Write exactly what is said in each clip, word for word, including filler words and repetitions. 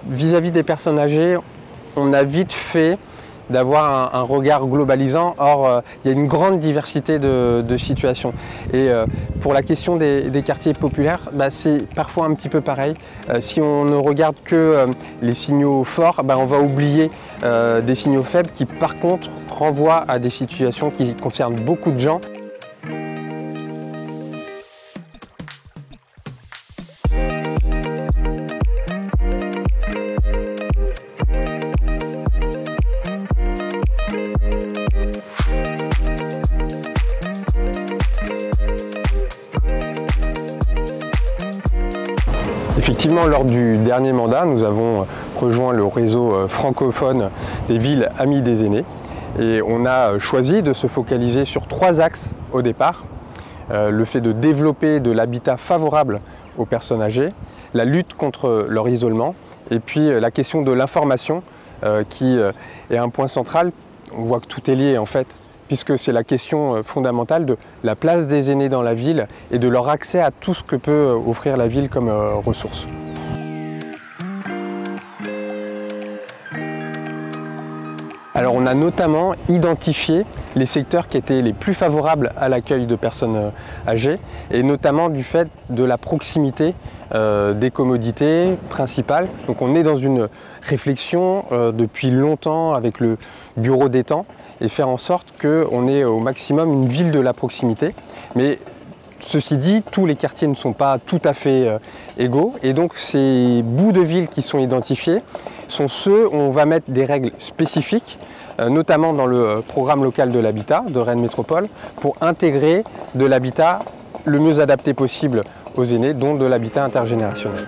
vis-à-vis des personnes âgées, on a vite fait d'avoir un, un regard globalisant. Or, euh, il y a une grande diversité de, de situations. Et euh, pour la question des, des quartiers populaires, bah, c'est parfois un petit peu pareil. Euh, si on ne regarde que euh, les signaux forts, bah, on va oublier euh, des signaux faibles qui, par contre, renvoient à des situations qui concernent beaucoup de gens. Effectivement, lors du dernier mandat, nous avons rejoint le réseau francophone des villes amies des aînés et on a choisi de se focaliser sur trois axes au départ. Euh, le fait de développer de l'habitat favorable aux personnes âgées, la lutte contre leur isolement et puis la question de l'information euh, qui est un point central. On voit que tout est lié en fait, puisque c'est la question fondamentale de la place des aînés dans la ville et de leur accès à tout ce que peut offrir la ville comme ressources. Alors on a notamment identifié les secteurs qui étaient les plus favorables à l'accueil de personnes âgées et notamment du fait de la proximité euh, des commodités principales. Donc on est dans une réflexion euh, depuis longtemps avec le bureau d'étang et faire en sorte qu'on ait au maximum une ville de la proximité. Mais ceci dit, tous les quartiers ne sont pas tout à fait euh, égaux et donc ces bouts de ville qui sont identifiés sont ceux où on va mettre des règles spécifiques, euh, notamment dans le programme local de l'habitat de Rennes Métropole, pour intégrer de l'habitat le mieux adapté possible aux aînés, dont de l'habitat intergénérationnel.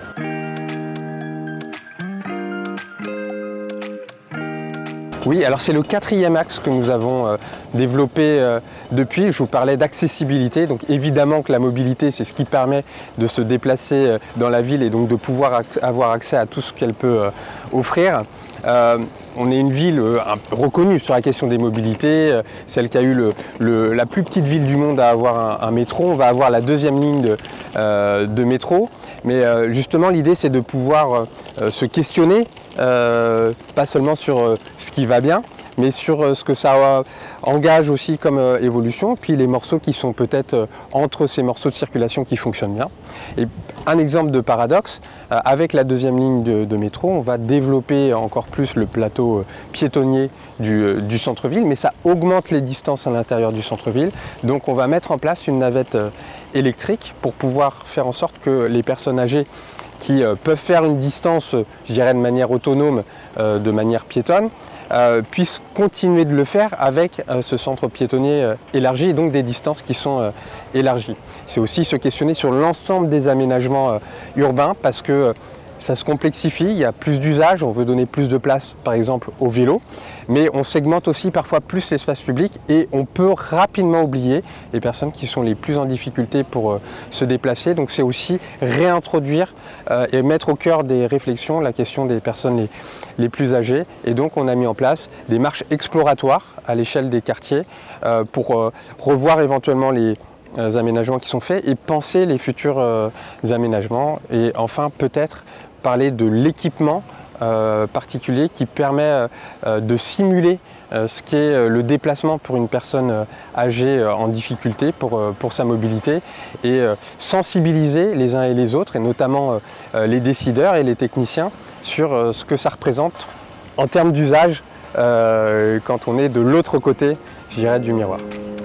Oui, alors c'est le quatrième axe que nous avons euh, développé euh, depuis. Je vous parlais d'accessibilité, donc évidemment que la mobilité c'est ce qui permet de se déplacer euh, dans la ville et donc de pouvoir ac avoir accès à tout ce qu'elle peut euh, offrir. Euh, on est une ville euh, reconnue sur la question des mobilités, euh, celle qui a eu le, le, la plus petite ville du monde à avoir un, un métro. On va avoir la deuxième ligne de, euh, de métro, mais euh, justement l'idée c'est de pouvoir euh, se questionner, euh, pas seulement sur euh, ce qui va bien, mais sur euh, ce que ça euh, engage aussi comme euh, évolution, puis les morceaux qui sont peut-être euh, entre ces morceaux de circulation qui fonctionnent bien. Et un exemple de paradoxe, euh, avec la deuxième ligne de, de métro, on va développer encore plus le plateau euh, piétonnier du, euh, du centre-ville, mais ça augmente les distances à l'intérieur du centre-ville. Donc on va mettre en place une navette euh, électrique pour pouvoir faire en sorte que les personnes âgées qui euh, peuvent faire une distance, je dirais de manière autonome, euh, de manière piétonne, euh, puissent continuer de le faire avec euh, ce centre piétonnier euh, élargi et donc des distances qui sont euh, élargies. C'est aussi se questionner sur l'ensemble des aménagements euh, urbains parce que euh, ça se complexifie, il y a plus d'usages, on veut donner plus de place par exemple au vélo, mais on segmente aussi parfois plus l'espace public et on peut rapidement oublier les personnes qui sont les plus en difficulté pour euh, se déplacer. Donc c'est aussi réintroduire euh, et mettre au cœur des réflexions la question des personnes les, les plus âgées. Et donc on a mis en place des marches exploratoires à l'échelle des quartiers euh, pour euh, revoir éventuellement les aménagements qui sont faits et penser les futurs euh, aménagements et enfin peut-être parler de l'équipement euh, particulier qui permet euh, de simuler euh, ce qu'est euh, le déplacement pour une personne euh, âgée euh, en difficulté pour, euh, pour sa mobilité et euh, sensibiliser les uns et les autres et notamment euh, les décideurs et les techniciens sur euh, ce que ça représente en termes d'usage euh, quand on est de l'autre côté, je dirais, du miroir.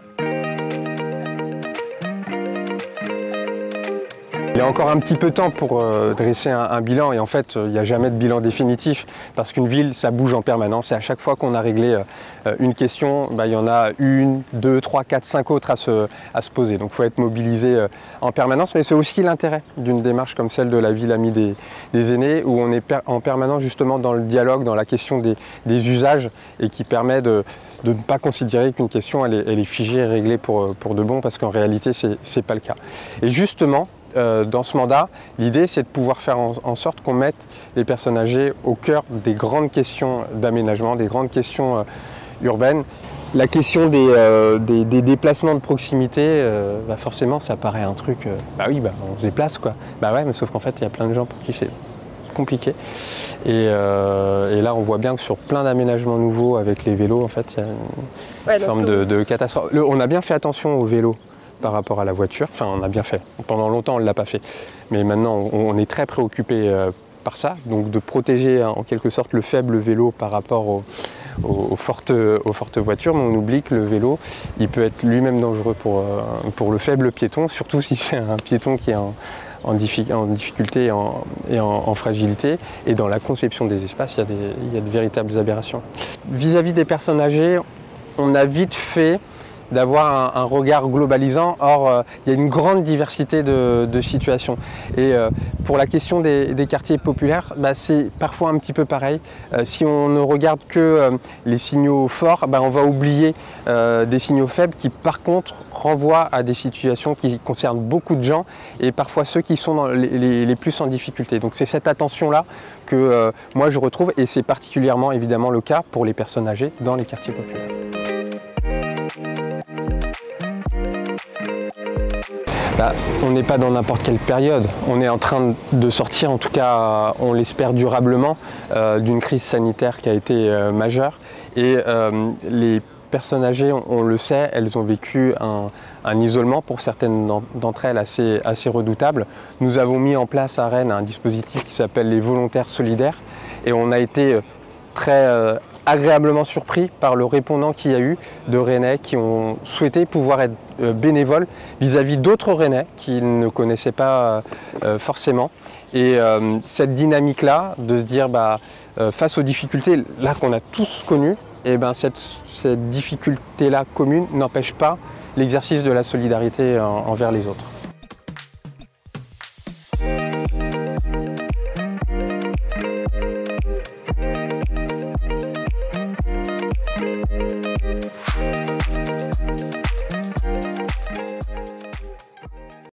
Il y a encore un petit peu de temps pour euh, dresser un, un bilan et en fait il n'y a jamais de bilan définitif parce qu'une ville ça bouge en permanence et à chaque fois qu'on a réglé euh, une question, bah, il y en a une, deux, trois, quatre, cinq autres à se, à se poser. Donc il faut être mobilisé euh, en permanence, mais c'est aussi l'intérêt d'une démarche comme celle de la ville amie des, des aînés où on est per en permanence justement dans le dialogue, dans la question des, des usages et qui permet de, de ne pas considérer qu'une question elle est, elle est figée et réglée pour, pour de bon parce qu'en réalité c'est pas le cas. Et justement, Euh, dans ce mandat, l'idée c'est de pouvoir faire en, en sorte qu'on mette les personnes âgées au cœur des grandes questions d'aménagement, des grandes questions euh, urbaines. La question des, euh, des, des déplacements de proximité, euh, bah forcément ça paraît un truc, euh, bah oui, bah on se déplace quoi. Bah ouais, mais sauf qu'en fait il y a plein de gens pour qui c'est être compliqué. Et, euh, et là, on voit bien que sur plein d'aménagements nouveaux avec les vélos, en fait, il y a une ouais, forme de, de catastrophe. Le, on a bien fait attention aux vélos par rapport à la voiture. Enfin, on a bien fait. Pendant longtemps, on ne l'a pas fait. Mais maintenant, on, on est très préoccupé euh, par ça. Donc, de protéger en quelque sorte le faible vélo par rapport au, au, aux, fortes, aux fortes voitures. Mais on oublie que le vélo, il peut être lui-même dangereux pour, euh, pour le faible piéton, surtout si c'est un piéton qui est en, en, diffi en difficulté et, en, et en, en fragilité. Et dans la conception des espaces, il y a, des, il y a de véritables aberrations. Vis-à-vis des personnes âgées, on a vite fait d'avoir un, un regard globalisant. Or, euh, il y a une grande diversité de, de situations. Et euh, pour la question des, des quartiers populaires, bah, c'est parfois un petit peu pareil. Euh, si on ne regarde que euh, les signaux forts, bah, on va oublier euh, des signaux faibles qui, par contre, renvoient à des situations qui concernent beaucoup de gens et parfois ceux qui sont dans les, les, les plus en difficulté. Donc, c'est cette attention-là que euh, moi je retrouve, et c'est particulièrement évidemment le cas pour les personnes âgées dans les quartiers populaires. Bah, on n'est pas dans n'importe quelle période, on est en train de sortir, en tout cas on l'espère durablement, euh, d'une crise sanitaire qui a été euh, majeure, et euh, les personnes âgées, on, on le sait, elles ont vécu un, un isolement, pour certaines d'entre elles assez, assez redoutable. Nous avons mis en place à Rennes un dispositif qui s'appelle les volontaires solidaires, et on a été très euh, agréablement surpris par le répondant qu'il y a eu de Rennais qui ont souhaité pouvoir être bénévoles vis-à-vis d'autres Rennais qu'ils ne connaissaient pas euh, forcément. Et euh, cette dynamique-là, de se dire bah, euh, face aux difficultés là qu'on a tous connues, et ben cette, cette difficulté-là commune n'empêche pas l'exercice de la solidarité en, envers les autres.